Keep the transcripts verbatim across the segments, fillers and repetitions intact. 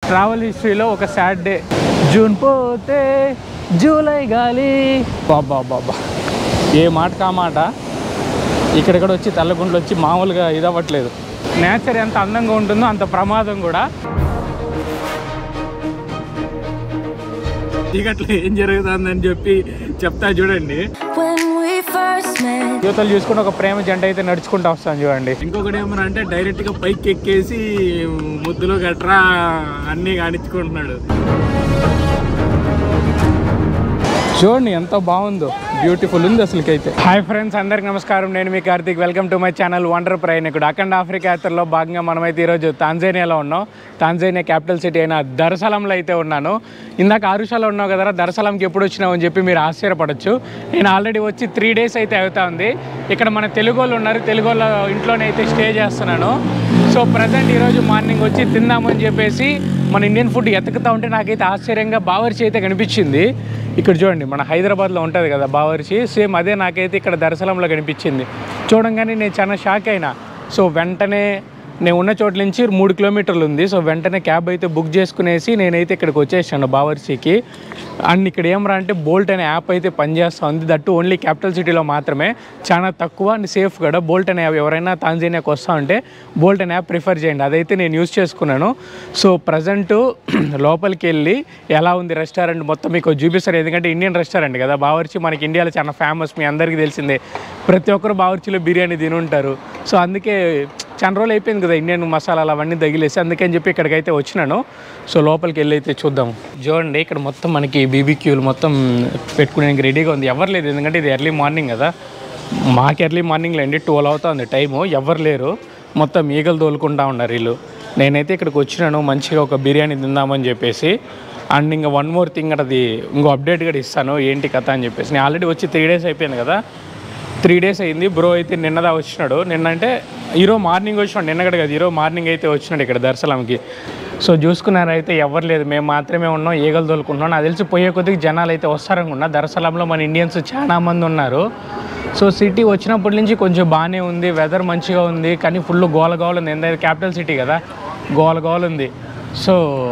Travel హిస్టరీలో ఒక sad day. June పోతే జూలై గాలి. బాబా బాబా ఏ మాట కా మాట. ఇక్కడిక్కడ వచ్చి తెల్లగుండ్లు వచ్చి మామూలుగా ఇదవ్వట్లేదు. నేచర్ ఎంత అందంగా ఉంటుందో అంత ప్రమాదం కూడా. చీకట్లో ఏం జరుగుతుందని చెప్పి చెప్తా చూడండి. యువతలు చూసుకుని ఒక ప్రేమ జంట అయితే నడుచుకుంటూ వస్తాను చూడండి. ఇంకొకటి ఏమన్నా అంటే డైరెక్ట్ గా పైకి ఎక్కేసి ముద్దులో గట్రా అన్ని కానిచ్చుకుంటున్నాడు. చూడండి ఎంత బాగుందో, బ్యూటిఫుల్ ఉంది అసలుకైతే. హాయ్ ఫ్రెండ్స్, అందరికి నమస్కారం. నేను మీ Karthik. Welcome to my channel wonder ప్రయాణికుడు. అఖండ ఆఫ్రికా యాత్రలో భాగంగా మనమైతే ఈరోజు తాంజానియాలో ఉన్నాం. తాంజానియా క్యాపిటల్ సిటీ అయిన దర్సలంలో అయితే ఉన్నాను. ఇందాక ఆరుషాలో ఉన్నావు కదా, దర్సలంకి ఎప్పుడు వచ్చినావు అని చెప్పి మీరు ఆశ్చర్యపడచ్చు. నేను ఆల్రెడీ వచ్చి త్రీ డేస్ అయితే అవుతా ఉంది. ఇక్కడ మన తెలుగు వాళ్ళు ఉన్నారు, తెలుగు వాళ్ళ ఇంట్లోనే అయితే స్టే చేస్తున్నాను. సో ప్రజెంట్ ఈరోజు మార్నింగ్ వచ్చి తిందామని చెప్పేసి మన ఇండియన్ ఫుడ్ ఎతుకుతా ఉంటే నాకైతే ఆశ్చర్యంగా బావర్చి అయితే కనిపించింది. ఇక్కడ చూడండి, మన హైదరాబాద్లో ఉంటుంది కదా బావర్చి, సేమ్ అదే నాకైతే ఇక్కడ దర్శనంలో కనిపించింది. చూడంగానే నేను చాలా షాక్ అయినా. సో వెంటనే నేను ఉన్న చోట్ల నుంచి మూడు కిలోమీటర్లు ఉంది. సో వెంటనే క్యాబ్ అయితే బుక్ చేసుకునేసి నేనైతే ఇక్కడికి వచ్చేసాను బావర్చికి. అండ్ ఇక్కడ ఏమరా అంటే బోల్ట్ అనే యాప్ అయితే పనిచేస్తూ ఉంది. దట్టు ఓన్లీ క్యాపిటల్ సిటీలో మాత్రమే, చాలా తక్కువ అండ్ సేఫ్ కూడా. బోల్ట్ అనే యాప్ ఎవరైనా తాంజానియాకి వస్తూ ఉంటే బోల్ట్ అనే యాప్ ప్రిఫర్ చేయండి. అదైతే నేను యూజ్ చేసుకున్నాను. సో ప్రజెంట్ లోపలికి వెళ్ళి ఎలా ఉంది రెస్టారెంట్ మొత్తం మీకు చూపిస్తారు. ఎందుకంటే ఇండియన్ రెస్టారెంట్ కదా బావర్చి, మనకి ఇండియాలో చాలా ఫేమస్, మీ అందరికీ తెలిసిందే. ప్రతి ఒక్కరు బావర్చిలో బిర్యానీ తిని ఉంటారు. సో అందుకే చాలా రోజులు అయిపోయింది కదా ఇండియన్ మసాలాలు అవన్నీ తగిలేసి, అందుకని చెప్పి ఇక్కడికైతే వచ్చినాను. సో లోపలికి వెళ్ళి అయితే చూద్దాం. చూడండి ఇక్కడ మొత్తం మనకి బీబీక్యూలు మొత్తం పెట్టుకునేందుకు రెడీగా ఉంది. ఎవరు లేదు, ఎందుకంటే ఇది ఎర్లీ మార్నింగ్ కదా. మాకు ఎర్లీ మార్నింగ్లో అండి ట్వెల్వ్ అవుతుంది టైము. ఎవరు లేరు, మొత్తం ఈగలు తోలుకుంటా ఉన్నారు వీళ్ళు. నేనైతే ఇక్కడికి వచ్చినాను మంచిగా ఒక బిర్యానీ తిందామని చెప్పేసి. అండ్ ఇంకా వన్ మోర్ థింగ్, అది ఇంకో అప్డేట్ కూడా ఇస్తాను ఏంటి కథ అని చెప్పేసి. నేను ఆల్రెడీ వచ్చి త్రీ డేస్ అయిపోయింది కదా, త్రీ డేస్ అయింది. బ్రో అయితే నిన్నదా వచ్చినాడు. నిన్నంటే ఈరోజు మార్నింగ్ వచ్చినాడు, నిన్నగడ కదా, ఈరోజు మార్నింగ్ అయితే వచ్చినాడు ఇక్కడ దర్శనంకి. సో చూసుకున్నారైతే ఎవరు లేదు, మేము మాత్రమే ఉన్నాం, ఈగలు తోలుకుంటున్నాం. నాకు తెలిసి పోయే కొద్దిగా జనాలు అయితే వస్తారనుకున్నా. దర్శనంలో మన ఇండియన్స్ చాలా మంది ఉన్నారు. సో సిటీ వచ్చినప్పటి నుంచి కొంచెం బాగానే ఉంది, వెదర్ మంచిగా ఉంది, కానీ ఫుల్ గోల గోల ఉంది. ఎందుకంటే క్యాపిటల్ సిటీ కదా, గోల గోల ఉంది. సో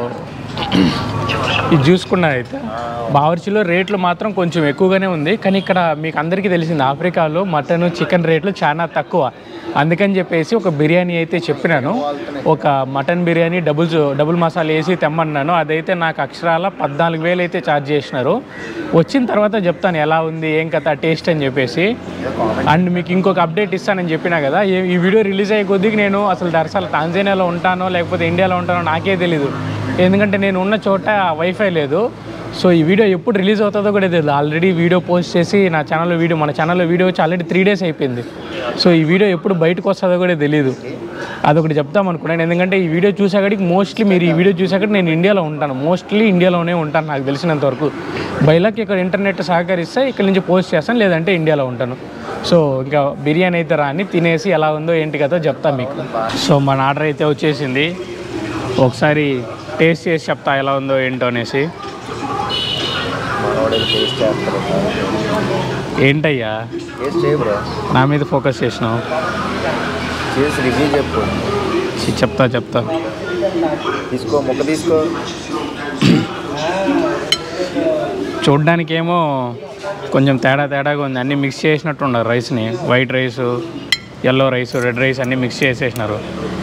ఇది చూసుకున్నారైతే బావర్చిలో రేట్లు మాత్రం కొంచెం ఎక్కువగానే ఉంది. కానీ ఇక్కడ మీకు అందరికీ తెలిసింది ఆఫ్రికాలో మటన్ చికెన్ రేట్లు చాలా తక్కువ. అందుకని చెప్పేసి ఒక బిర్యానీ అయితే చెప్పినాను, ఒక mutton biryani double double masala వేసి తెమ్మన్నాను. అదైతే నాకు అక్షరాల పద్నాలుగు వేలు అయితే ఛార్జ్ చేసినారు. వచ్చిన తర్వాత చెప్తాను ఎలా ఉంది ఏం కథ టేస్ట్ అని చెప్పేసి. అండ్ మీకు ఇంకొక అప్డేట్ ఇస్తానని చెప్పినా కదా, ఈ వీడియో రిలీజ్ అయ్యే కొద్దిగా నేను అసలు దర్శనం తాంజానియాలో ఉంటానో లేకపోతే ఇండియాలో ఉంటానో నాకే తెలీదు. ఎందుకంటే నేను ఉన్న చోట వైఫై లేదు. సో ఈ వీడియో ఎప్పుడు రిలీజ్ అవుతుందో కూడా తెలియదు. ఆల్రెడీ వీడియో పోస్ట్ చేసి నా ఛానల్లో వీడియో మన ఛానల్లో వీడియో వచ్చి ఆల్రెడీ త్రీ డేస్ అయిపోయింది. సో ఈ వీడియో ఎప్పుడు బయటకు వస్తుందో కూడా తెలియదు. అదొకటి చెప్తాం అనుకున్నాను. ఎందుకంటే ఈ వీడియో చూసాకడికి మోస్ట్లీ మీరు ఈ వీడియో చూసాక నేను ఇండియాలో ఉంటాను, మోస్ట్లీ ఇండియాలోనే ఉంటాను నాకు తెలిసినంత వరకు. బయలాకి ఇక్కడ ఇంటర్నెట్ సహకరిస్తే ఇక్కడ నుంచి పోస్ట్ చేస్తాను, లేదంటే ఇండియాలో ఉంటాను. సో ఇంకా బిర్యానీ అయితే రాని తినేసి ఎలా ఉందో ఏంటి కదా చెప్తాను మీకు. సో మన ఆర్డర్ అయితే వచ్చేసింది. ఒకసారి టేస్ట్ చేసి చెప్తా ఎలా ఉందో ఏంటో అనేసి. ఏంటయ్యా నా మీద ఫోకస్ చేసినావు? చెప్తా చెప్తా తీసుకో మొక్క తీసుకో. చూడ్డానికేమో కొంచెం తేడా తేడాగా ఉంది, అన్నీ మిక్స్ చేసినట్టు ఉన్నారు రైస్ని. White rice, yellow rice, red rice అన్నీ మిక్స్ చేసేసినారు.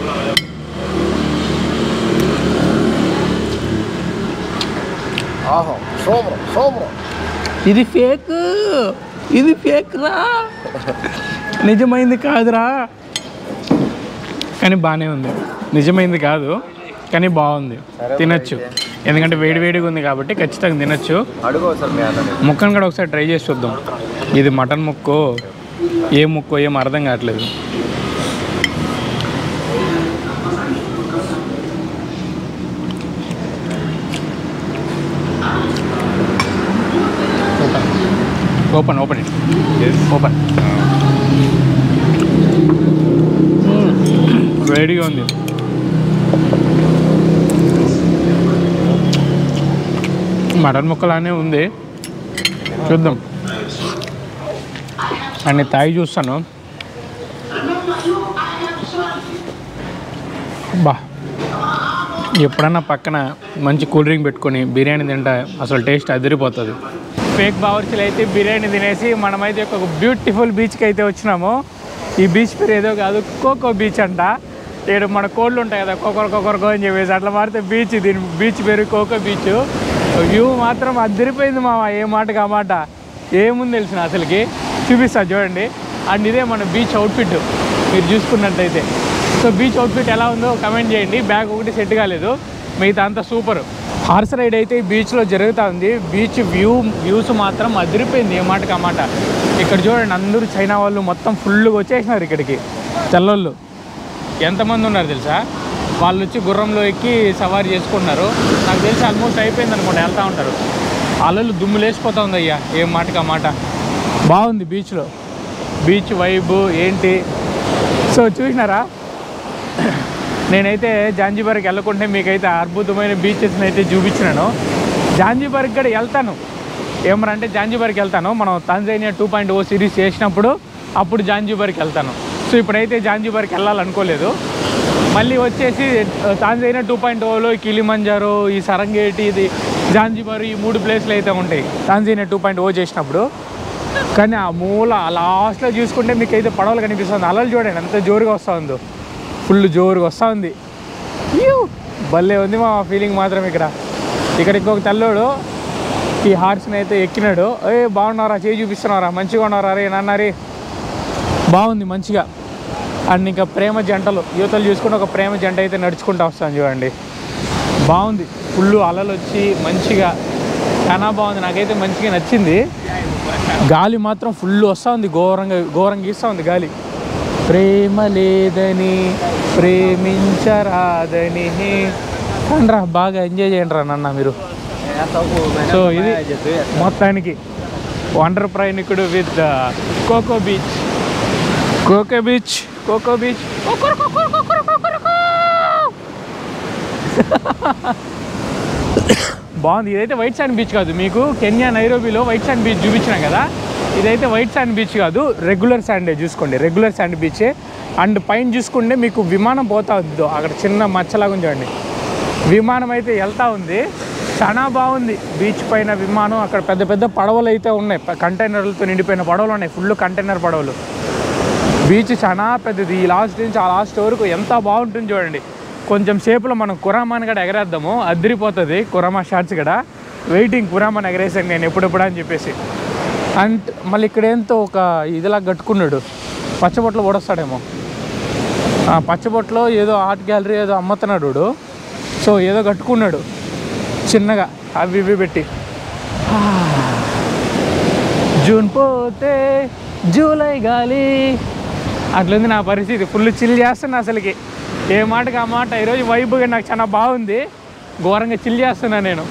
ఇది ఫేక్, ఇది ఫేక్ రా, నిజమైంది కాదురా. కానీ బాగానే ఉంది, నిజమైంది కాదు కానీ బాగుంది, తినచ్చు. ఎందుకంటే వేడి వేడిగా ఉంది కాబట్టి ఖచ్చితంగా తినచ్చు. ముక్కను కూడా ఒకసారి ట్రై చేసి చూద్దాం. ఇది మటన్ ముక్కో ఏ ముక్కో ఏం అర్థం కావట్లేదు. Open open it open. వేడిగా ఉంది. మటన్ ముక్కలానే ఉంది, చూద్దాం. అన్ని తాగి చూస్తాను. బా ఎప్పుడన్నా పక్కన మంచి కూల్ డ్రింక్ పెట్టుకొని బిర్యానీ తింటా అసలు టేస్ట్ అదిరిపోతుంది. ఫేక్ బావర్చీలు అయితే బిర్యానీ తినేసి మనమైతే ఒక బ్యూటిఫుల్ బీచ్కి అయితే వచ్చినాము. ఈ బీచ్ పేరు ఏదో కాదు, కోకో బీచ్ అంట. ఇక్కడ మన కోళ్ళు ఉంటాయి కదా, కొకర కొకరకో అని చెప్పేసి అట్లా మారితే బీచ్, దీని బీచ్ పేరు కోకో బీచ్. వ్యూ మాత్రం అదిరిపోయింది మామ, ఏ మాటకి ఆ మాట. ఏముంది తెలిసిన అసలుకి చూపిస్తా చూడండి. అండ్ ఇదే మన బీచ్ అవుట్ఫిట్ మీరు చూసుకున్నట్టయితే. సో బీచ్ అవుట్ఫిట్ ఎలా ఉందో కమెంట్ చేయండి. బ్యాగ్ ఒకటి సెట్ కాలేదు, మిగతా అంతా సూపర్. హార్స్ రైడ్ అయితే బీచ్లో జరుగుతూ ఉంది. బీచ్ వ్యూ వ్యూస్ మాత్రం అదిరిపోయింది, ఏ మాటకి ఆ మాట. ఇక్కడ చూడండి, అందరూ చైనా వాళ్ళు మొత్తం ఫుల్గా వచ్చేసినారు ఇక్కడికి. తెల్లోళ్ళు ఎంతమంది ఉన్నారు తెలుసా? వాళ్ళు వచ్చి గుర్రంలో ఎక్కి సవారీ చేసుకుంటున్నారు. నాకు తెలిసి ఆల్మోస్ట్ అయిపోయింది అనుకోండి, వెళ్తూ ఉంటారు. అలలు దుమ్ము లేచిపోతూ ఉంది అయ్యా, ఏం మాటకి ఆ మాట. బాగుంది బీచ్లో, బీచ్ వైబ్ ఏంటి. సో చూసినారా, నేనైతే జాంజిబార్కి వెళ్ళకుంటే మీకైతే అద్భుతమైన బీచెస్ని అయితే చూపించినాను. జాంజిబార్కి కూడా వెళ్తాను, ఏమరంటే జాంజిబార్కి వెళ్తాను. మనం Tanzania two point O series చేసినప్పుడు అప్పుడు జాంజిబార్కి వెళ్తాను. సో ఇప్పుడైతే జాంజిబార్కి వెళ్ళాలనుకోలేదు. మళ్ళీ వచ్చేసి తాంజానియా టూ పాయింట్ ఓలో కిలిమంజారో, ఈ సరంగేటి, ఇది జాంజిబార్, ఈ మూడు ప్లేస్లు అయితే ఉంటాయి తాంజానియా టూ పాయింట్ ఓ చేసినప్పుడు. కానీ ఆ మూల లాస్ట్లో చూసుకుంటే మీకు అయితే పడవలు కనిపిస్తుంది. అలలు చూడండి ఎంత జోరుగా వస్తూ ఉందో, ఫుల్ జోరుగా వస్తూ ఉంది. భలే ఉంది మా ఫీలింగ్ మాత్రం. ఇక్కడ ఇక్కడ ఇంకొక తెల్లోడు ఈ హార్స్ని అయితే ఎక్కినాడు. ఏ బాగున్నారా, చేయి చూపిస్తున్నారా, మంచిగా ఉన్నారా రే నాన్నరి, బాగుంది మంచిగా. అండ్ ఇంకా ప్రేమ జంటలు, యువతలు చూసుకుంటే ఒక ప్రేమ జంట అయితే నడుచుకుంటూ వస్తాను చూడండి. బాగుంది, ఫుల్ అలలు వచ్చి మంచిగా చాలా బాగుంది. నాకైతే మంచిగా నచ్చింది. గాలి మాత్రం ఫుల్ వస్తూ ఉంది, ఘోరంగా ఘోరంగా ఇస్తూ ఉంది గాలి. ప్రేమ లేదని ప్రేమించరాదని రా, బాగా ఎంజాయ్ చేయండి రా నాన్న మీరు. సో ఇది మొత్తానికి వండర్ ప్రయాణికుడు with Coco beach. Coco beach Coco beach బాగుంది. ఇదైతే వైట్ శాండ్ బీచ్ కాదు, మీకు కెన్యా నైరోబీలో వైట్ శాండ్ బీచ్ చూపించినాం కదా, ఇదైతే వైట్ శాండ్ బీచ్ కాదు, రెగ్యులర్ శాండే. చూసుకోండి, రెగ్యులర్ శాండ్ బీచే. అండ్ పైన చూసుకుంటే మీకు విమానం పోతా ఉంది, అక్కడ చిన్న మచ్చలాగా చూడండి, విమానం అయితే వెళ్తూ ఉంది. చాలా బాగుంది బీచ్ పైన విమానం. అక్కడ పెద్ద పెద్ద పడవలు అయితే ఉన్నాయి, కంటైనర్లతో నిండిపోయిన పడవలు ఉన్నాయి, ఫుల్ కంటైనర్ పడవలు. బీచ్ చాలా పెద్దది, ఈ లాస్ట్ నుంచి ఆ లాస్ట్ వరకు ఎంత బాగుంటుంది చూడండి. కొంచెం సేపులో మనం కురామాన్ కూడా ఎగరేద్దాము, అదిరిపోతుంది. కురామా షార్ట్స్ కూడా వెయిటింగ్, కురామాన్ ఎగరేసాను నేను ఎప్పుడెప్పుడు అని చెప్పేసి. అండ్ మళ్ళీ ఇక్కడ ఏంతో ఒక ఇదిలా కట్టుకున్నాడు, పచ్చబొట్లు ఓడొస్తాడేమో. ఆ పచ్చబొట్లో ఏదో ఆర్ట్ గ్యాలరీ ఏదో అమ్ముతున్నాడు. సో ఏదో కట్టుకున్నాడు చిన్నగా, అవి ఇవి పెట్టి. జూన్ పోతే జూలై గాలి అట్లుంది నా పరిస్థితి. ఫుల్ చిల్ చేస్తున్నా అసలుకి, ఏ మాటకి ఆ మాట. ఈరోజు వైబ్గా నాకు చాలా బాగుంది, ఘోరంగా చిల్ చేస్తున్నా నేను.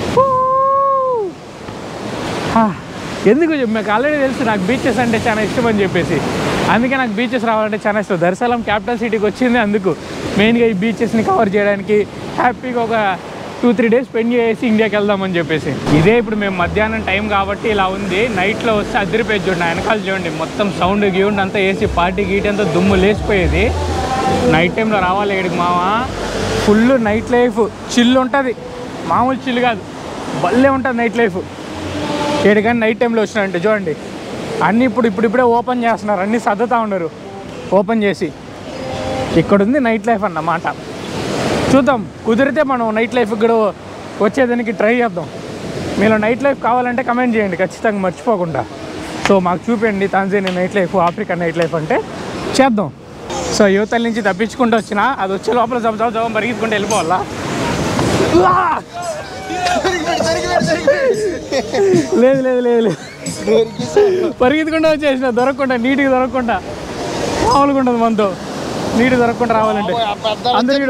ఎందుకు మీకు ఆల్రెడీ తెలుసు నాకు బీచెస్ అంటే చాలా ఇష్టం అని చెప్పేసి, అందుకే నాకు బీచెస్ రావాలంటే చాలా ఇష్టం. దర్శనం క్యాపిటల్ సిటీకి వచ్చింది అందుకు, మెయిన్గా ఈ బీచెస్ని కవర్ చేయడానికి. హ్యాపీగా ఒక టూ త్రీ డేస్ స్పెండ్ చేసి ఇండియాకి వెళ్దామని చెప్పేసి. ఇదే ఇప్పుడు మేము మధ్యాహ్నం టైం కాబట్టి ఇలా ఉంది. నైట్లో వస్తే అదిరిపోయి చూడండి, వెనకాల చూడండి మొత్తం సౌండ్ గీవుండి అంతా వేసి పార్టీ గీటి అంతా దుమ్ము లేచిపోయేది. నైట్ టైంలో రావాలి ఇక్కడికి మావా, ఫుల్ నైట్ లైఫ్ చిల్ ఉంటుంది, మామూలు చిల్ కాదు, భలే ఉంటుంది నైట్ లైఫ్. ఏడుకని నైట్ టైంలో వచ్చినారంటే చూడండి, అన్నీ ఇప్పుడు ఇప్పుడు ఇప్పుడే ఓపెన్ చేస్తున్నారు, అన్నీ సర్దుతూ ఉన్నారు ఓపెన్ చేసి. ఇక్కడ ఉంది నైట్ లైఫ్ అన్నమాట. చూద్దాం, కుదిరితే మనం నైట్ లైఫ్ కూడా వచ్చేదానికి ట్రై చేద్దాం. మీలో నైట్ లైఫ్ కావాలంటే కమెంట్ చేయండి ఖచ్చితంగా మర్చిపోకుండా. సో మాకు చూపించండి Tanzania night life, Africa night life అంటే చేద్దాం. సో యువతల నుంచి తప్పించుకుంటూ వచ్చిన, అది వచ్చే లోపల జబ జబ జబం పరిగెత్తుకుంటూ వెళ్ళిపోవాలా. లేదు లేదు లేదు లేదు పరిగెత్తుకుంటూ వచ్చేసిన, దొరకకుండా, నీట్గా దొరకకుండా, మామూలుగా ఉంటుంది మనతో. నీటి దొరకకుండా రావాలంటే అందరూ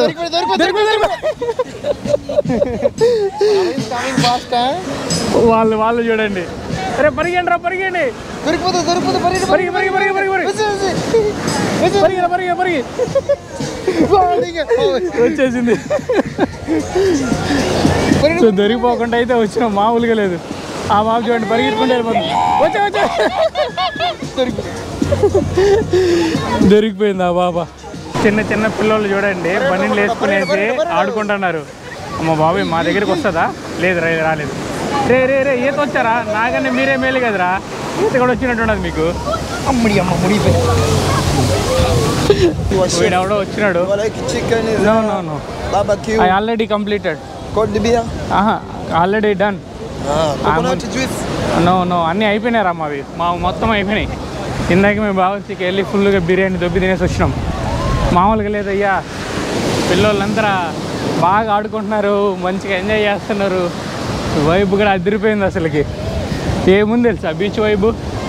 వాళ్ళు వాళ్ళు చూడండి. అరే పరిగెండి రా, పరిగెండి, పరిగి పరిగి పరిగి పరిగి పరిగి పరిగి పరిగి వచ్చేసింది. సో దొరికిపోకుండా అయితే వచ్చినాం, మామూలుగా లేదు. ఆ మాకు చూడండి పరిగెత్తుకుంటే వెళ్ళిపోతుంది. వచ్చా వచ్చా దొరికిపోయింది ఆ బాబా. చిన్న చిన్న పిల్లలు చూడండి బండిలు వేసుకునేసి ఆడుకుంటున్నారు. అమ్మ బాబాయ్ మా దగ్గరికి వస్తుందా? లేదు రే రాలేదు. రే రే రే ఈత వచ్చారా? నాకన్నా మీరే మేలు కదరా, ఈత కూడా వచ్చినట్టున్నది మీకు. అమ్మడి అమ్మ ముడి వీడెవడో వచ్చినాడు. No no no I already completed. Already done. No no అన్నీ అయిపోయినాయి అమ్మ, అవి మా మొత్తం అయిపోయినాయి. ఇందాక మేము బావర్చికి వెళ్ళి ఫుల్గా బిర్యానీ దొబ్బి తినేసి వచ్చినాం. మామూలుగా లేదయ్యా, పిల్లలంతా బాగా ఆడుకుంటున్నారు, మంచిగా ఎంజాయ్ చేస్తున్నారు. వైబ్ కూడా అదిరిపోయింది అసలుకి. ఏముంది తెలుసా బీచ్ వైబు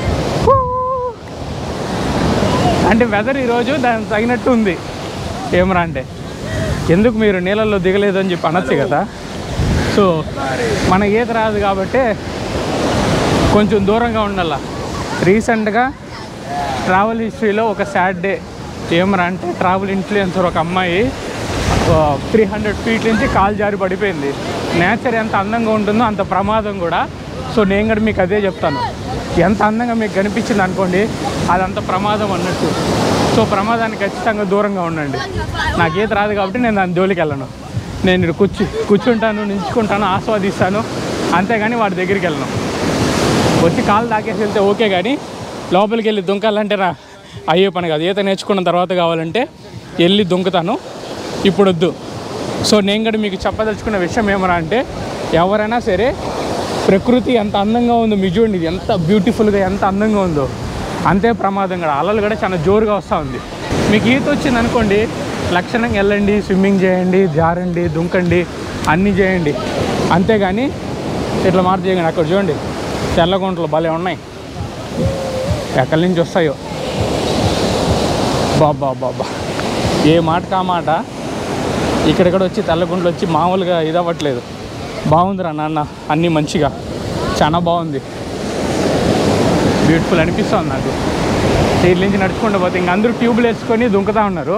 అంటే వెదర్ ఈరోజు దానికి తగినట్టు ఉంది. ఏమరా అంటే ఎందుకు మీరు నీళ్ళల్లో దిగలేదు అని చెప్పి అనొచ్చు కదా. సో మన ఈత రాదు కాబట్టి కొంచెం దూరంగా ఉండాల. రీసెంట్గా ట్రావెల్ హిస్టరీలో ఒక సాడ్ డే ఏమరా అంటే ట్రావెల్ ఇన్ఫ్లుయెన్సర్ ఒక అమ్మాయి త్రీ హండ్రెడ్ ఫీట్ నుంచి కాలు జారి పడిపోయింది. నేచర్ ఎంత అందంగా ఉంటుందో అంత ప్రమాదం కూడా. సో నేను కూడా మీకు అదే చెప్తాను, ఎంత అందంగా మీకు కనిపించింది అనుకోండి అదంత ప్రమాదం అన్నట్టు. సో ప్రమాదానికి ఖచ్చితంగా దూరంగా ఉండండి. నాకు ఈత రాదు కాబట్టి నేను దాని జోలికి వెళ్ళను. నేను ఇక్కడ కూర్చు కూర్చుంటాను, నించుకుంటాను, ఆస్వాదిస్తాను, అంతేగాని వాడి దగ్గరికి వెళ్ళను. వచ్చి కాలు తాకేసి వెళ్తే ఓకే, కానీ లోపలికి వెళ్ళి దుంకాలంటే రా అయ్యే పని కాదు. ఈత నేర్చుకున్న తర్వాత కావాలంటే వెళ్ళి దుంకుతాను, ఇప్పుడు వద్దు. సో నేను కూడా మీకు చెప్పదలుచుకున్న విషయం ఏమరా అంటే ఎవరైనా సరే ప్రకృతి ఎంత అందంగా ఉందో మీ చూడండి, ఇది ఎంత బ్యూటిఫుల్గా ఎంత అందంగా ఉందో అంతే ప్రమాదం కూడా. అలలు కూడా చాలా జోరుగా వస్తూ ఉంది. మీకు ఈత వచ్చింది అనుకోండి లక్షణంగా వెళ్ళండి, స్విమ్మింగ్ చేయండి, జారండి, దుంకండి, అన్నీ చేయండి. అంతేగాని ఇట్లా మార్పు చేయండి. అక్కడ చూడండి తెల్లగుంటలు భలే ఉన్నాయి, ఎక్కడి నుంచి వస్తాయో. బాబా బాబా ఏ మాట కా మాట ఇక్కడిక్కడ వచ్చి తెల్లగుంటలు వచ్చి మామూలుగా ఇది అవ్వట్లేదు. బాగుందిరా నాన్న, అన్నీ మంచిగా చాలా బాగుంది, బ్యూటిఫుల్ అనిపిస్తుంది నాకు. వీటి నుంచి నడుచుకుంటూ పోతే ఇంక అందరూ ట్యూబ్లు వేసుకొని దుంకుతూ ఉన్నారు.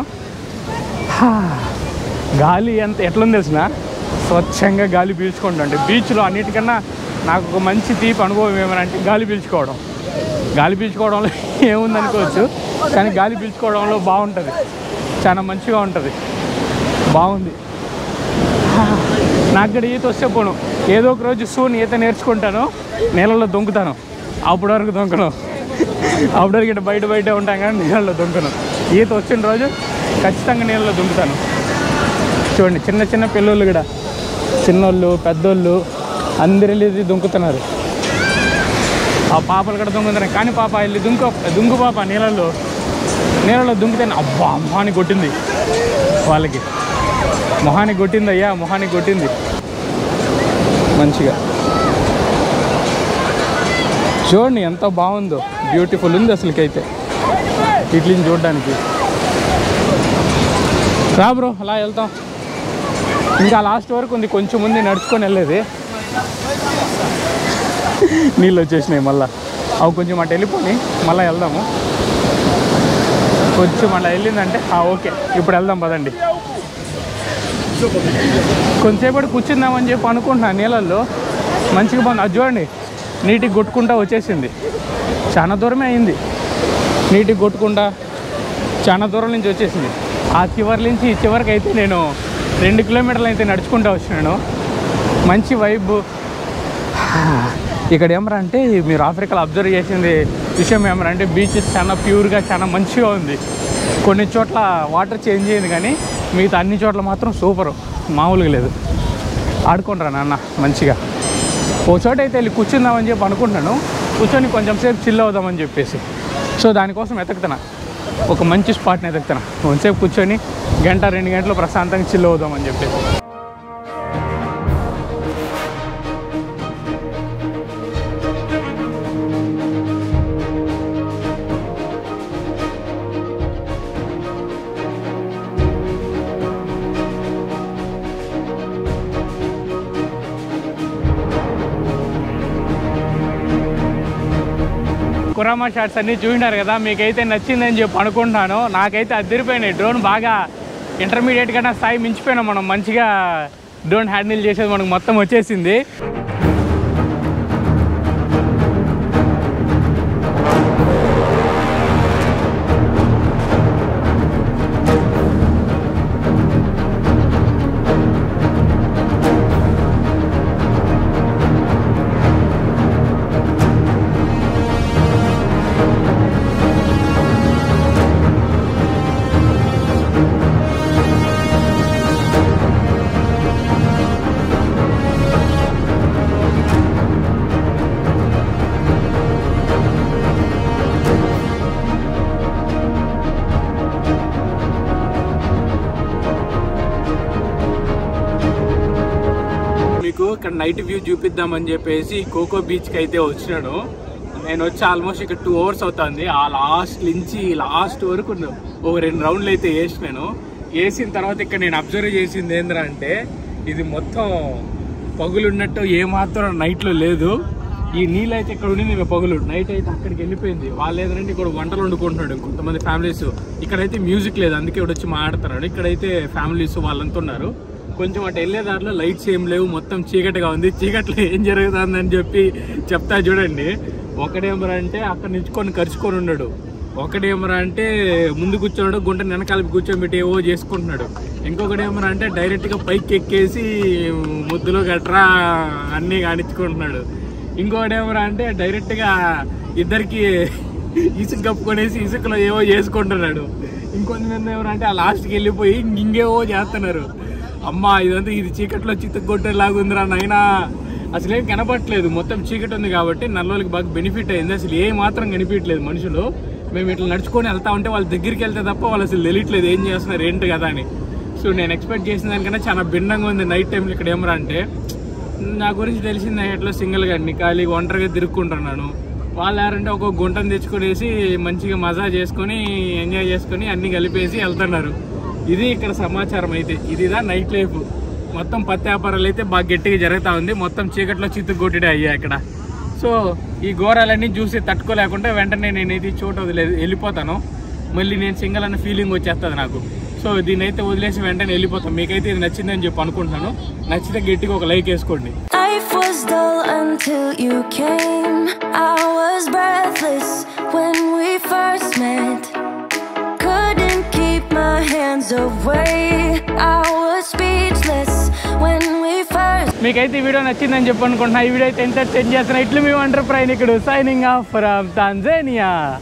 గాలి ఎంత ఎట్లుంది తెలిసిన స్వచ్ఛంగా గాలి పీల్చుకుంటుంటే బీచ్లో అన్నిటికన్నా నాకు ఒక మంచి తీపి అనుభవం ఏమనంటే గాలి పీల్చుకోవడం. గాలి పీల్చుకోవడంలో ఏముందనుకోవచ్చు, కానీ గాలి పీల్చుకోవడంలో బాగుంటుంది, చాలా మంచిగా ఉంటుంది, బాగుంది. నాకు కూడా ఈత వస్తే పోను, ఏదో ఒక రోజు సూన్ ఈత నేర్చుకుంటాను, నీళ్ళలో దొంకుతాను. అప్పటి వరకు దొంకను, అప్పటి వరకు ఇట్లా బయట బయట ఉంటాం కానీ నీళ్ళలో దొంకను. ఈత వచ్చిన రోజు ఖచ్చితంగా నీళ్ళలో దొంకుతాను. చూడండి చిన్న చిన్న పిల్లలు కూడా, చిన్నోళ్ళు పెద్దోళ్ళు అందరు వెళ్ళి దుంకుతున్నారు. ఆ పాపలు కూడా దొంగతున్నాయి. కానీ పాప వెళ్ళి దుంకు దుంకు పాప నీళ్ళల్లో నీళ్ళలో దుంకితే అబ్బా మొహానికి కొట్టింది, వాళ్ళకి మొహానికి కొట్టింది, అయ్యా మొహానికి కొట్టింది మంచిగా. చూడండి ఎంత బాగుందో, బ్యూటిఫుల్ ఉంది అసలుకైతే ఇట్లని చూడడానికి. రా బ్రో అలా వెళ్తాం, ఇంకా లాస్ట్ వరకు ఉంది, కొంచెం ముందు నడుచుకొని వెళ్ళేది. నీళ్ళు వచ్చేసినాయి మళ్ళీ, అవి కొంచెం అటు వెళ్ళిపోయి మళ్ళీ వెళ్దాము. కొంచెం అలా వెళ్ళిందంటే ఓకే ఇప్పుడు వెళ్దాం పదండి. కొంచెంసేపటి కూర్చుందామని చెప్పి అనుకుంటున్నాను నీళ్ళల్లో, మంచిగా బాగుంది. అది చూడండి నీటికి కొట్టుకుంటా వచ్చేసింది, చాలా దూరమే అయింది, నీటికి కొట్టుకుంటా చాలా దూరం నుంచి వచ్చేసింది. ఆ చివరి నుంచి ఈ చివరికి అయితే నేను రెండు కిలోమీటర్లు అయితే నడుచుకుంటూ వచ్చినాను. మంచి వైబ్. ఇక్కడ ఏమరా అంటే మీరు ఆఫ్రికాలో అబ్జర్వ్ చేసింది విషయం ఏమరా అంటే బీచెస్ చాలా ప్యూర్గా చాలా మంచిగా ఉంది. కొన్ని చోట్ల వాటర్ చేంజ్ అయింది కానీ మిగతా అన్ని చోట్ల మాత్రం సూపరు, మామూలుగా లేదు. ఆడుకుంటారా నాన్న మంచిగా. ఓ చోట అయితే వెళ్ళి కూర్చుందామని చెప్పి అనుకుంటున్నాను, కూర్చొని కొంచెం సేపు చిల్ అవుదామని చెప్పేసి. సో దానికోసం వెతుకుతున్నా, ఒక మంచి స్పాట్ని వెతుకుతున్నా, కొంచెంసేపు కూర్చొని గంట రెండు గంటలు ప్రశాంతంగా చిల్ అవుదామని చెప్పేసి. కురామా షాట్స్ అన్నీ చూసినారు కదా, మీకైతే నచ్చిందని చెప్పి అనుకుంటున్నాను. నాకైతే అదిరిపోయినాయి. డ్రోన్ బాగా ఇంటర్మీడియట్ కన్నా స్థాయి మించిపోయినాం మనం, మంచిగా డ్రోన్ హ్యాండిల్ చేసేది మనకు మొత్తం వచ్చేసింది. మీకు ఇక్కడ నైట్ వ్యూ చూపిద్దామని చెప్పేసి కోకో బీచ్కి అయితే వచ్చినాను. నేను వచ్చి ఆల్మోస్ట్ ఇక్కడ టూ అవర్స్ అవుతుంది. ఆ లాస్ట్ నుంచి లాస్ట్ వరకు ఒక రెండు రౌండ్లు అయితే వేసినాను. వేసిన తర్వాత ఇక్కడ నేను అబ్జర్వ్ చేసింది ఏంద్రా అంటే ఇది మొత్తం పగులు ఉన్నట్టు ఏమాత్రం నైట్లో లేదు. ఈ నీళ్ళు అయితే ఇక్కడ ఉండింది పగులు, నైట్ అయితే అక్కడికి వెళ్ళిపోయింది. వాళ్ళు ఏదంటే ఇక్కడ వంటలు వండుకుంటున్నాడు కొంతమంది ఫ్యామిలీస్. ఇక్కడైతే మ్యూజిక్ లేదు, అందుకే ఇక్కడ వచ్చి మాట్లాడుతున్నాడు. ఇక్కడైతే ఫ్యామిలీస్ వాళ్ళంతా ఉన్నారు. కొంచెం అటు వెళ్ళేదారిలో లైట్స్ ఏం లేవు, మొత్తం చీకటిగా ఉంది. చీకట్లో ఏం జరుగుతుందని చెప్పి చెప్తా చూడండి. ఒకడేమరా అంటే అక్కడ నిల్చుకొని ఖర్చుకొని ఉన్నాడు, ఒకడేమరా అంటే ముందు కూర్చోడు గుంట వెనకాల కూర్చోబెట్టి ఏవో చేసుకుంటున్నాడు. ఇంకొకటి ఏమరా అంటే డైరెక్ట్గా పైకి ఎక్కేసి ముద్దులు గట్రా అన్నీ కానిచ్చుకుంటున్నాడు. ఇంకొకటి ఏమరా అంటే డైరెక్ట్గా ఇద్దరికి ఇసుక కప్పుకొనేసి ఇసుకలో ఏవో చేసుకుంటున్నాడు. ఇంకొంతమంది ఏమరా అంటే ఆ లాస్ట్కి వెళ్ళిపోయి ఇంకేవో చేస్తున్నారు. అమ్మ ఇదంతా ఇది చీకట్లో చిత్తగొట్టేలాగుందిరా నైనా, అసలు ఏం కనపట్లేదు, మొత్తం చీకటి ఉంది కాబట్టి నల్లోళ్ళకి బాగా బెనిఫిట్ అయింది. అసలు ఏ మాత్రం కనిపించలేదు మనుషులు. మేము ఇట్లా నడుచుకొని వెళ్తా ఉంటే వాళ్ళ దగ్గరికి వెళ్తే తప్ప వాళ్ళు అసలు తెలియట్లేదు ఏం చేస్తున్నారు ఏంటి కదా అని. సో నేను ఎక్స్పెక్ట్ చేసిన దానికన్నా చాలా భిన్నంగా ఉంది నైట్ టైంలో ఇక్కడ. ఏమరా అంటే నా గురించి తెలిసింది ఎట్లా సింగిల్గా అన్ని ఖాళీ ఒంటరిగా తిరుక్కుంటున్నాను. వాళ్ళు ఎవరంటే ఒక గుంటను తెచ్చుకునేసి మంచిగా మజా చేసుకొని ఎంజాయ్ చేసుకొని అన్నీ కలిపేసి వెళ్తున్నారు. ఇది ఇక్కడ సమాచారం అయితే. ఇదిదా నైట్ లైఫ్. మొత్తం పత్తి వ్యాపారాలు అయితే బాగా గట్టిగా జరుగుతూ ఉంది. మొత్తం చీకట్లో చిత్తుకొట్టిడే అయ్యా ఇక్కడ. సో ఈ ఘోరాలన్నీ చూసి తట్టుకోలేకుండా వెంటనే నేనైతే చోటు వదిలేదు వెళ్ళిపోతాను. మళ్ళీ నేను సింగిల్ అన్న ఫీలింగ్ వచ్చేస్తుంది నాకు. సో దీన్ని అయితే వదిలేసి వెంటనే వెళ్ళిపోతాను. మీకైతే ఇది నచ్చిందని చెప్పి అనుకుంటున్నాను. నచ్చితే గట్టిగా ఒక లైక్ వేసుకోండి. Life was dull until you came. I was breathless when we first met. Couldn't keep my hands away. I was speechless when we first. మీకైతే ఈ వీడియో నచ్చిందని చెప్పి అనుకుంటున్నా. ఈ వీడియో అయితే ఎంటర్టైన్ చేస్తున్నా. ఇట్లు మీ వండర్ ప్రయాణికుడు సైనింగ్ ఆఫ్ ఫ్రమ్ తాంజానియా.